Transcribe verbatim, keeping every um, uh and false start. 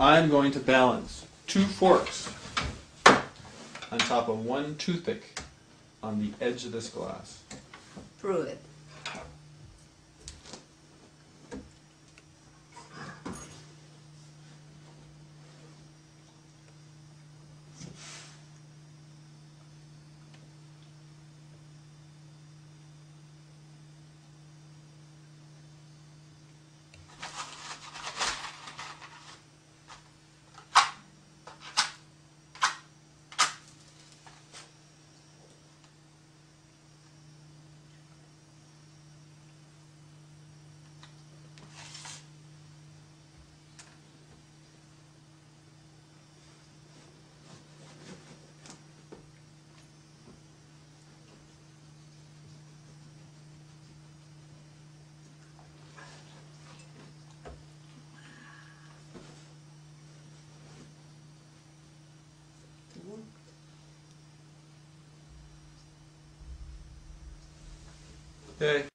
I'm going to balance two forks on top of one toothpick on the edge of this glass. Prove it. Okay.